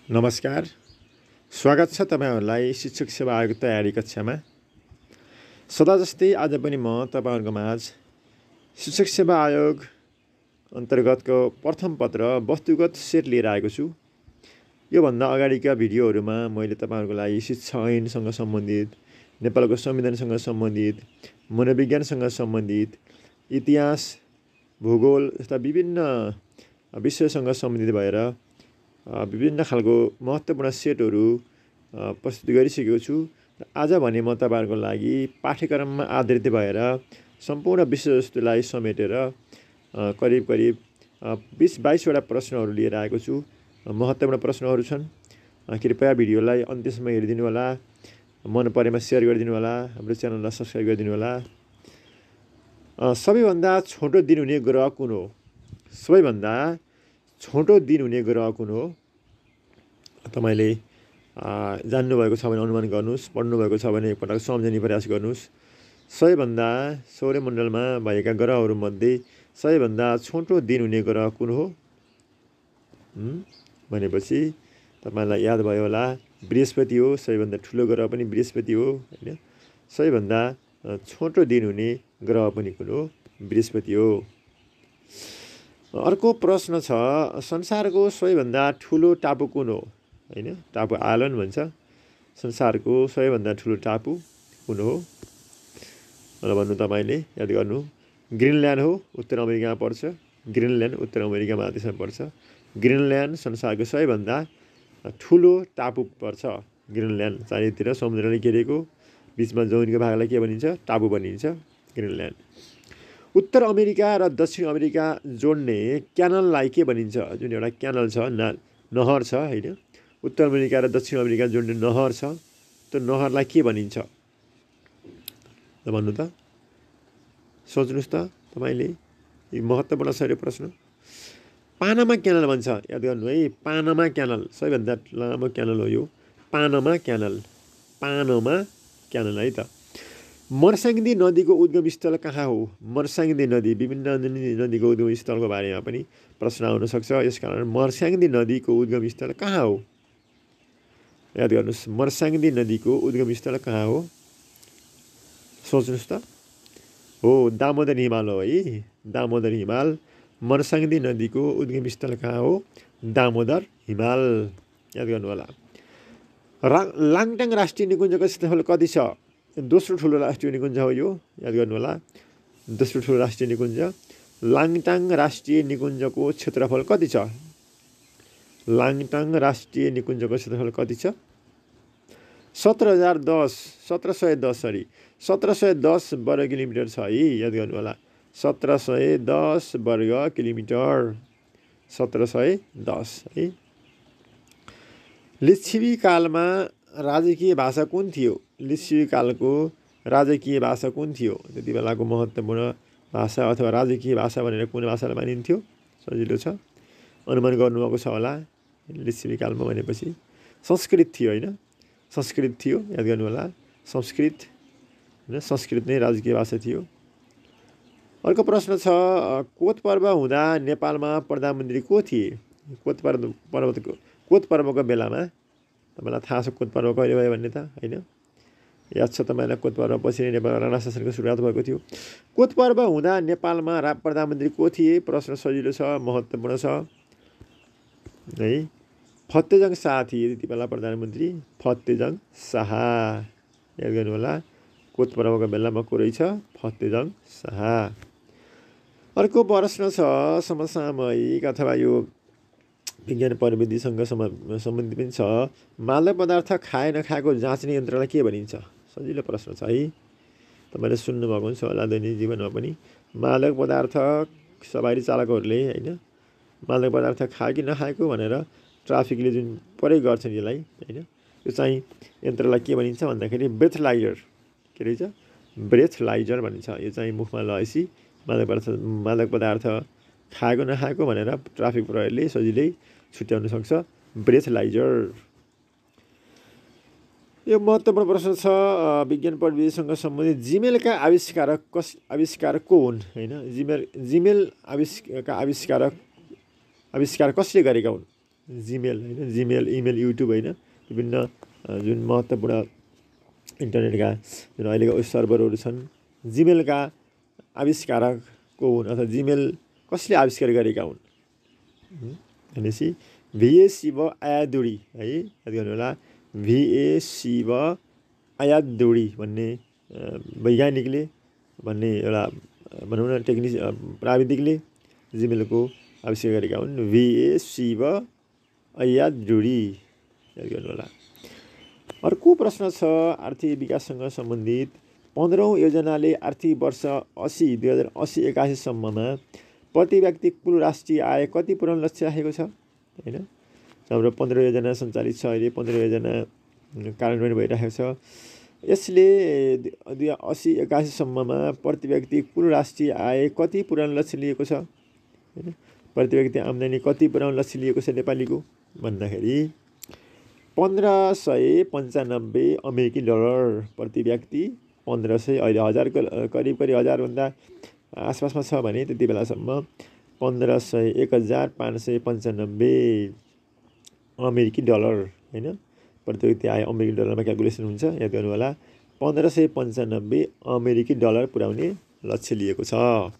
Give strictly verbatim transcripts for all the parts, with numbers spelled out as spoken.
नमस्कार, स्वागत छ तपाईहरुलाई शिक्षक सेवा आयोग तयारी कक्षामा। सदा जस्तै आज पनि म तपाईहरुको माझ शिक्षक सेवा आयोग अन्तर्गतको प्रथम पत्र वस्तुगत सेट लिएर आएको छु। यो भन्दा अगाडिका भिडियोहरुमा मैले तपाईहरुको लागि शिक्षा ऐनसँग सम्बन्धित, नेपालको संविधानसँग सम्बन्धित, मनोविज्ञानसँग सम्बन्धित, इतिहास, भूगोल जस्ता विभिन्न विषयसँग सम्बन्धित भएर विभिन्न खालको महत्त्वपूर्ण सेटहरू प्रस्तुत गरिसकेको छु। आज भने म तपाईहरुको लागि पाठ्यक्रममा आधारित भएर सम्पूर्ण विषयवस्तुलाई समेटेर करिब करिब बीस बाइस वटा प्रश्नहरू लिएर आएको छु। महत्त्वपूर्ण प्रश्नहरू छन्। कृपया भिडियोलाई अन्त्यसम्म हेरिदिनु होला। मन परेमा शेयर गरिदिनु होला। हाम्रो च्यानललाई सब्स्क्राइब गरिदिनु होला। सबैभन्दा छोटो दिन हुने ग्रह कुन हो? सबैभन्दा छोटो दिन हुने ग्रह कुन हो? तपाईले जान्नुभएको छ भने अनुमान गर्नुस्, पढ्नुभएको छ भने एकपटक सम्झने प्रयास गर्नुस्। सबैभन्दा सौर्यमण्डलमा भएका ग्रहहरूमध्ये सबैभन्दा छोटो दिन हुने ग्रह कुन हो? भनेपछि तपाईलाई याद भयो होला, बृहस्पति हो। सबैभन्दा ठुलो ग्रह पनि बृहस्पति हो, हैन? सबैभन्दा छोटो दिन हुने ग्रह पनि कुन हो? बृहस्पति हो। अर्को प्रश्न छ, संसारको सबैभन्दा ठुलो टापु कुन हो? हैन? टापु आइल्यान्ड भन्छ। संसारको सबैभन्दा ठुलो टापु कुन हो? ल भन्नु, तपाईले याद गर्नु। ग्रिनल्यान्ड हो, उत्तर अमेरिकामा पर्छ। ग्रिनल्यान्ड उत्तर अमेरिका महादेशमा पर्छ। ग्रिनल्यान्ड संसारको सबैभन्दा ठुलो टापु पर्छ। ग्रिनल्यान्ड चारैतिर समुद्रले घेरेको, बीचमा जमिनको भागलाई के भनिन्छ? टापु भनिन्छ, ग्रिनल्यान्ड। उत्तर अमेरिका र दक्षिण अमेरिका जोड्ने क्यानललाई के भनिन्छ? जुन एउटा क्यानल छ, नहर छ, हैन? उत्तर अमेरिका र दक्षिण अमेरिका जोड्ने नहर छ, त्यो नहरलाई के भनिन्छ? ल भन्नु त, सोच्नुस् त तपाईले। यो महत्त्वपूर्ण छ यो प्रश्न। पानामा क्यानल भन्छ, याद गर्नु है। पानामा क्यानल सबैभन्दा लामो क्यानल हो यो। पानामा क्यानल, पानामा क्यानल है त। मर्साङ्गी नदीको उद्गम स्थल कहाँ हो? मर्साङ्गी नदी, विभिन्न नदीको उद्गम स्थलको बारेमा पनि प्रश्न आउन सक्छ। यसकारण मर्साङ्गी नदीको उद्गम स्थल कहाँ हो? याद गर्नुस्, मर्साङ्गी नदीको उद्गम स्थल कहाँ हो? सोच्नुस् त। हो, दामोदर हिमाल हो है। दामोदर हिमाल। मर्साङ्गी नदीको उद्गम स्थल कहाँ हो? दामोदर हिमाल। याद गर्नु होला। रा लाङटाङ राष्ट्रिय निकुञ्जको क्षेत्रफल कति छ? दोस्रो ठुलो राष्ट्रिय निकुञ्ज हो यो, याद गर्नु होला। दोस्रो ठुलो राष्ट्रिय निकुञ्ज लाङटाङ राष्ट्रिय निकुञ्जको क्षेत्रफल कति छ? लाङटाङ राष्ट्रिय निकुञ्जको क्षेत्रफल कति छ? सत्र हजार दस सत्र सय दस सरी सत्र सय दस वर्ग किलोमिटर छ है। याद गर्नु होला। सत्र सय दस वर्ग किलोमिटर। सत्र सय दस है। लिच्छवी कालमा राजकीय भाषा कुन थियो? लिच्छवी कालको राजकीय भाषा कुन थियो? त्यति बेलाको महत्त्वपूर्ण भाषा अथवा राजकीय भाषा भनेर कुन भाषालाई मानिन्थ्यो? सजिलो छ, अनुमान गर्नुभएको छ होला। लिच्छवी कालमा भनेपछि संस्कृत थियो, हैन? संस्कृत थियो, याद गर्नु होला। संस्कृत, हैन? संस्कृत नै राजकीय भाषा थियो। अर्को प्रश्न छ, कोत पर्व हुँदा नेपालमा प्रधानमन्त्री को थिए? कोत पर्व पर्वको कोत पर्वको बेलामा तपाईलाई थाहा छ कोत पर्व कहिले भयो भन्ने त, हैन? याद छ तपाईलाई कोत पर्व पछि नै नेपालमा राणा शासनको सुरुवात भएको थियो। कोत पर्व हुँदा नेपालमा रा प्रधानमन्त्री को थिए? प्रश्न सजिलो छ, महत्त्वपूर्ण छ है। फतेजङ शाह थिए त्यति बेला प्रधानमन्त्री। फतेजङ शाह, याद गर्नु होला। कोत पर्वको बेलामा को रहेछ? फतेजङ शाह। अर्को प्रश्न छ, समसामयिक अथवा यो विज्ञान प्रविधिसँग सम्बन्धित पनि छ। मादक पदार्थ खाए नखाएको जाँच्ने यन्त्रलाई के भनिन्छ? सजिलो प्रश्न छ है। तपाईले सुन्नुभएको हुन्छ होला दैनिक जीवनमा पनि। मादक पदार्थ सवारी चालकहरूले, हैन, मादक पदार्थ खायो कि नखाएको भनेर ट्राफिकले जुन प्रयोग गर्छन् यसलाई, हैन, यो चाहिँ यन्त्रलाई के भनिन्छ भन्दाखेरि ब्रेथलाइजर। के रहेछ? ब्रेथलाइजर भनिन्छ। यो चाहिँ मुखमा लगाएपछि मादक पदार्थ मादक पदार्थ खाएको नखाएको भनेर ट्राफिक प्रहरीले सजिलै छुट्याउन सक्छ। ब्रेथलाइजर। यो महत्त्वपूर्ण प्रश्न छ, विज्ञान प्रविधिसँग सम्बन्धित जिमेलका आविष्कारक कस आविष्कारक को हुन्? हैन? जिमेल जिमेल आविष्कारका आविष्कारक आविष्कार कसले गरेका हुन्? जिमेल होइन, जिमेल, इमेल, युट्युब होइन, विभिन्न जुन महत्त्वपूर्ण इन्टरनेटका जुन अहिलेका सर्भरहरू छन्, जिमेलका आविष्कारक को हुन् अथवा जिमेल कसले आविष्कार गरेका हुन् भनेपछि भिए शिव आयादुरी है, याद गर्नु होला। भिए शिव आयादुरी भन्ने वैज्ञानिकले भन्ने एउटा भनौँ न टेक्निस प्राविधिकले जिमेलको आविष्कार गरेका हुन्। भिए शिव आयादुरी, याद गर्नु होला। अर्को प्रश्न छ आर्थिक विकाससँग सम्बन्धित। पन्ध्रौँ योजनाले आर्थिक वर्ष असी दुई हजार असी एकासीसम्ममा प्रति व्यक्ति कुल राष्ट्रिय आय कति पुर्याउने लक्ष्य राखेको छ होइन। हाम्रो पन्ध्र योजना सञ्चालित छ, अहिले पन्ध्र योजना कार्यान्वयन भइरहेको छ। यसले दुई हजार असी एकासीसम्ममा प्रति व्यक्ति कुल राष्ट्रिय आय कति पुर्याउने लक्ष्य लिएको छ होइन। प्रति व्यक्ति आम्दानी कति पुर्याउने लक्ष्य लिएको छ नेपालीको भन्दाखेरि पन्ध्र सय पन्चानब्बे अमेरिकी डलर प्रति व्यक्ति। पन्ध्र सय अहिले हजारको करिब करिब हजारभन्दा आसपासमा छ भने त्यति बेलासम्म पन्ध्र सय एक हजार पाँच सय पन्चानब्बे अमेरिकी डलर होइन, प्रति व्यक्ति आय अमेरिकी डलरमा क्यालकुलेसन हुन्छ, याद गर्नु होला। पन्ध्र सय पन्चानब्बे अमेरिकी डलर पुर्याउने लक्ष्य लिएको छ।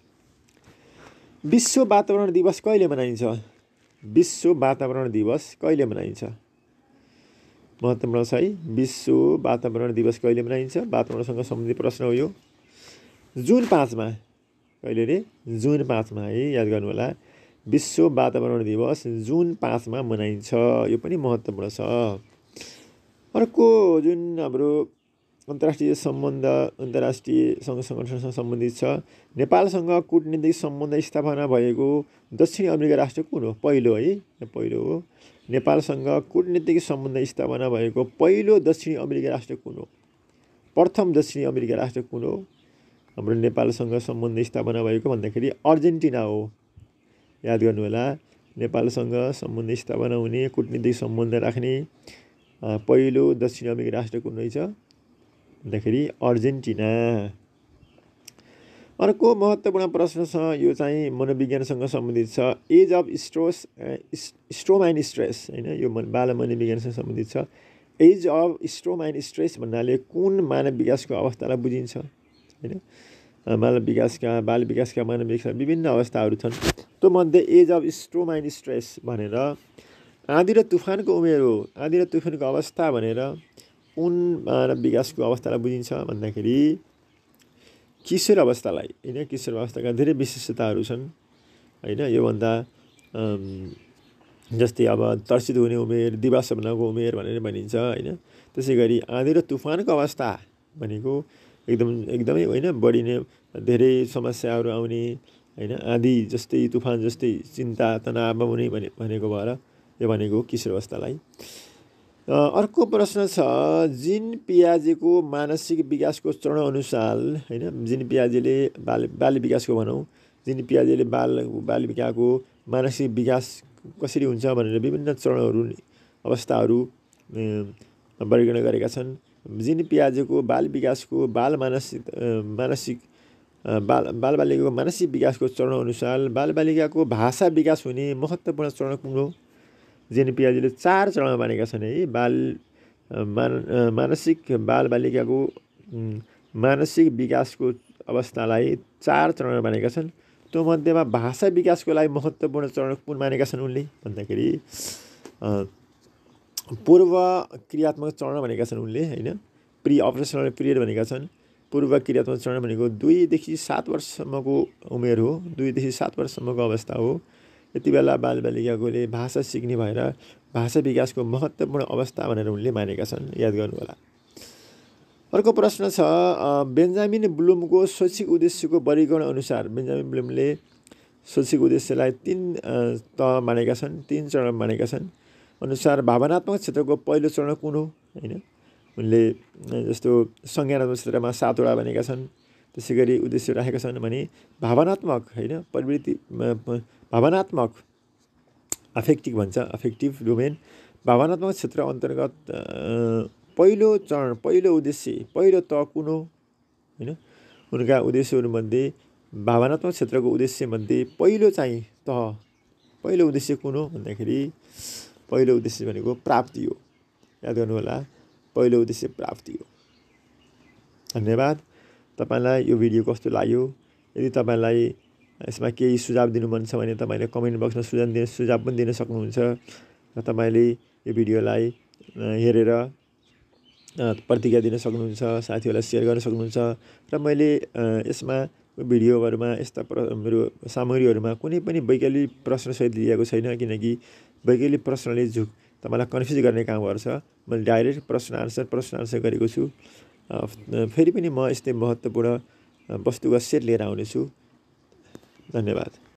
विश्व वातावरण दिवस कहिले मनाइन्छ? विश्व वातावरण दिवस कहिले मनाइन्छ? महत्त्वपूर्ण छ है। विश्व वातावरण दिवस कहिले मनाइन्छ? वातावरणसँग सम्बन्धित प्रश्न हो यो। जुन पाँचमा, कहिले रे? जुन पाँचमा है, याद गर्नु होला। विश्व वातावरण दिवस जुन पाँचमा मनाइन्छ, यो पनि महत्त्वपूर्ण छ। अर्को जुन हाम्रो अन्तर्राष्ट्रिय सम्बन्ध, अन्तर्राष्ट्रिय सङ्घ सङ्गठनसँग सम्बन्धित छ। नेपालसँग कूटनीतिक सम्बन्ध स्थापना भएको दक्षिण अमेरिका राष्ट्र कुन हो? पहिलो है, पहिलो हो। नेपालसँग कूटनीतिक सम्बन्ध स्थापना भएको पहिलो दक्षिणी अमेरिका राष्ट्र कुन हो? प्रथम दक्षिणी अमेरिका राष्ट्र कुन हो हाम्रो नेपालसँग सम्बन्ध स्थापना भएको भन्दाखेरि अर्जेन्टिना हो, याद गर्नु होला। नेपालसँग सम्बन्ध स्थापना हुने, कूटनीतिक सम्बन्ध राख्ने पहिलो दक्षिण अमेरिका राष्ट्र कुन रहेछ भन्दाखेरि अर्जेन्टिना। अर्को महत्त्वपूर्ण प्रश्न छ, यो चाहिँ मनोविज्ञानसँग सम्बन्धित छ। एज अफ स्ट्रोस स्ट्रोमाइन स्ट्रेस होइन, यो बाल मनोविज्ञानसँग सम्बन्धित छ। एज अफ स्ट्रोमाइन स्ट्रेस भन्नाले कुन मानव विकासको अवस्थालाई बुझिन्छ होइन। मानव विकासका बाल विकासका मानव विकासका विभिन्न अवस्थाहरू छन्, त्यो मध्ये एज अफ स्ट्रोमाइन स्ट्रेस भनेर आँधी र तुफानको उमेर हो। आँधी र तुफानको अवस्था भनेर कुन मानव विकासको अवस्थालाई बुझिन्छ भन्दाखेरि किशोर अवस्थालाई होइन। किशोर अवस्थाका धेरै विशेषताहरू छन् होइन। योभन्दा जस्तै अब तर्सित हुने उमेर, दिवा सपनाको उमेर भनेर भनिन्छ होइन। त्यसै गरी आँधी र तुफानको अवस्था भनेको एकदम एकदमै होइन बढी नै धेरै समस्याहरू आउने होइन, आँधी जस्तै तुफान जस्तै चिन्ता तनाव हुने भने भनेको भएर यो भनेको किशोर अवस्थालाई। अर्को प्रश्न छ, जिन पियाजेको मानसिक विकासको चरणअनुसार होइन, जिन पियाजेले बाल बाल विकासको भनौँ, जिन पियाजेले बाल बाल विकासको मानसिक विकास कसरी हुन्छ भनेर विभिन्न चरणहरू अवस्थाहरू वर्गीकरण गरेका छन्। जिन पियाजेको बाल विकासको बाल मानसिक मानसिक बाल बालबालिकाको मानसिक विकासको चरणअनुसार बालबालिकाको भाषा विकास हुने महत्त्वपूर्ण चरण कुन हो? जिन पियाजेले चार चरणमा मानेका छन् है। बाल मान मानसिक बालबालिकाको मानसिक विकासको अवस्थालाई चार चरणमा मानेका छन्। त्यो मध्येमा भाषा विकासको लागि महत्त्वपूर्ण चरण कुन मानेका छन् उनले भन्दाखेरि पूर्व क्रियात्मक चरण भनेका छन् उनले होइन। प्रि अपरेसनल पिरियड भनेका छन्। पूर्व क्रियात्मक चरण भनेको दुईदेखि सात वर्षसम्मको उमेर हो, दुईदेखि सात वर्षसम्मको अवस्था हो। यति बेला बालबालिकाकोले भाषा सिक्ने भएर भाषा विकासको महत्त्वपूर्ण अवस्था भनेर उनले मानेका छन्, याद गर्नु होला। अर्को प्रश्न छ, बेन्जामिन ब्लुमको शैक्षिक उद्देश्यको वर्गीकरण अनुसार बेन्जामिन ब्लुमले शैक्षिक उद्देश्यलाई तीन तह मानेका छन्, तीन चरण मानेका छन्। अनुसार भावनात्मक क्षेत्रको पहिलो चरण कुन हो होइन। उनले जस्तो संज्ञानात्मक क्षेत्रमा सातवटा भनेका छन्। त्यसै गरी उद्देश्य राखेका छन् भने भावनात्मक होइन प्रवृत्ति भावनात्मक अफेक्टिभ भन्छ, अफेक्टिभ डोमेन। भावनात्मक क्षेत्र अन्तर्गत पहिलो चरण पहिलो उद्देश्य पहिलो तह कुन हो होइन। उनका उद्देश्यहरूमध्ये भावनात्मक क्षेत्रको उद्देश्यमध्ये पहिलो चाहिँ तह पहिलो उद्देश्य कुन हो भन्दाखेरि पहिलो उद्देश्य भनेको प्राप्ति हो। याद गर्नुहोला, पहिलो उद्देश्य प्राप्ति हो। धन्यवाद। तपाईलाई यो भिडियो कस्तो लाग्यो? यदि तपाईलाई यसमा केही सुझाव दिनु मन छ भने तपाईले कमेन्ट बक्समा सुझाव दिन सुझाव पनि दिन सक्नुहुन्छ र तपाईले यो भिडियोलाई हेरेर प्रतिक्रिया दिन सक्नुहुन्छ, साथीहरूलाई सेयर गर्न सक्नुहुन्छ र मैले यसमा भिडियोहरुमा यस्ता मेरो सामग्रीहरुमा कुनै पनि वैकल्पिक प्रश्न सहित दिएको छैन, किनकि वैकल्पिक प्रश्नले झुक तपाईलाई कन्फ्युज गर्ने काम गर्छ। मैले डाइरेक्ट प्रश्न आन्सर प्रश्न आन्सर गरेको छु। फेरि पनि म यस्तै महत्त्वपूर्ण वस्तुगत सेट लिएर आउने छु। धन्यवाद।